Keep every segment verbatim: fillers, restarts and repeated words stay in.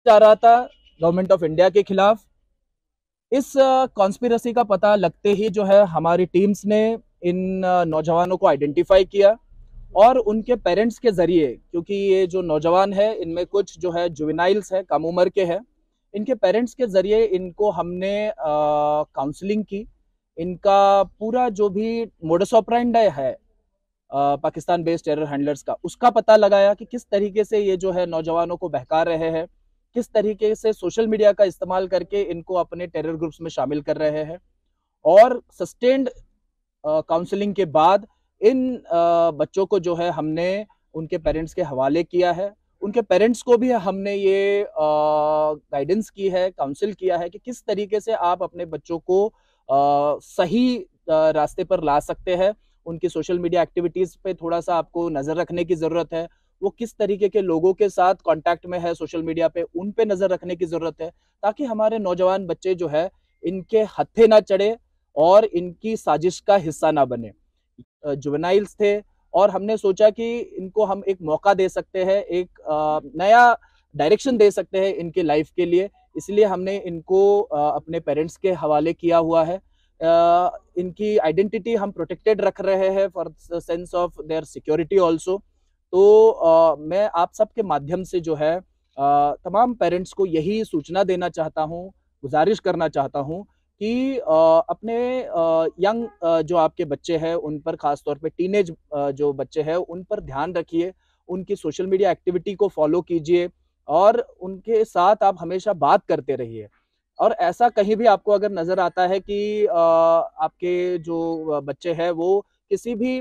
जा रहा था गवर्नमेंट ऑफ इंडिया के खिलाफ। इस कॉन्स्पिरसी का पता लगते ही जो है हमारी टीम्स ने इन अ, नौजवानों को आइडेंटिफाई किया और उनके पेरेंट्स के जरिए, क्योंकि ये जो नौजवान है इनमें कुछ जो है जुवेनाइल्स है, कम उम्र के हैं, इनके पेरेंट्स के जरिए इनको हमने काउंसलिंग की। इनका पूरा जो भी मोडस ऑपरेंडी है uh, Pakistan based terror handlers का, उसका पता लगाया कि किस तरीके से ये जो है नौजवानों को बहका रहे हैं, किस तरीके से सोशल मीडिया का इस्तेमाल करके इनको अपने टेरर ग्रुप्स में शामिल कर रहे हैं। और सस्टेन्ड काउंसलिंग के बाद इन अ, बच्चों को जो है हमने उनके पेरेंट्स के हवाले किया है। उनके पेरेंट्स को भी हमने ये गाइडेंस की है, काउंसिल किया है कि किस तरीके से आप अपने बच्चों को अ, सही अ, रास्ते पर ला सकते हैं। उनकी सोशल मीडिया एक्टिविटीज पे थोड़ा सा आपको नजर रखने की जरूरत है। वो किस तरीके के लोगों के साथ कांटेक्ट में है सोशल मीडिया पे, उन पे नजर रखने की जरूरत है, ताकि हमारे नौजवान बच्चे जो है इनके हत्थे ना चढ़े और इनकी साजिश का हिस्सा ना बने। जुवेनाइल्स थे और हमने सोचा कि इनको हम एक मौका दे सकते हैं, एक अ, नया डायरेक्शन दे सकते हैं इनके लाइफ के लिए। इसलिए हमने इनको अ, अपने पेरेंट्स के हवाले किया हुआ है। अ, इनकी आइडेंटिटी हम प्रोटेक्टेड रख रहे हैं for sense of their security also. तो अ, मैं आप सबके माध्यम से जो है अ, तमाम पेरेंट्स को यही सूचना देना चाहता हूँ, गुजारिश करना चाहता हूँ कि अ, अपने यंग जो आपके बच्चे हैं उन पर, खास तौर पे टीनेज जो बच्चे हैं उन पर ध्यान रखिए, उनकी सोशल मीडिया एक्टिविटी को फॉलो कीजिए और उनके साथ आप हमेशा बात करते रहिए। और ऐसा कहीं भी आपको अगर नजर आता है कि अ, आपके जो बच्चे हैं वो किसी भी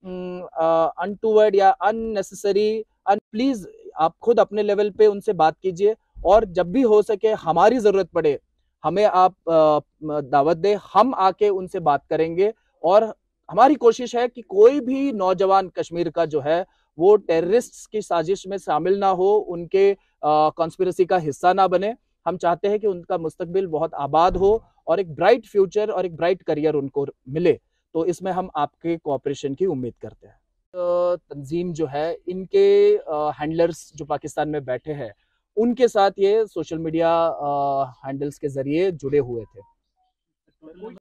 अनटूवर्ड या अननेसेसरी, अन प्लीज आप खुद अपने लेवल पे उनसे बात कीजिए। और जब भी हो सके हमारी जरूरत पड़े हमें आप दावत दें, हम आके उनसे बात करेंगे। और हमारी कोशिश है कि कोई भी नौजवान कश्मीर का जो है वो टेररिस्ट की साजिश में शामिल ना हो, उनके कॉन्स्पिरसी का हिस्सा ना बने। हम चाहते हैं कि उनका मुस्तकबिल बहुत आबाद हो और एक ब्राइट फ्यूचर और एक ब्राइट करियर उनको मिले। तो इसमें हम आपके कोऑपरेशन की उम्मीद करते हैं। तो तंजीम जो है इनके हैंडलर्स जो पाकिस्तान में बैठे हैं उनके साथ ये सोशल मीडिया हैंडल्स के जरिए जुड़े हुए थे।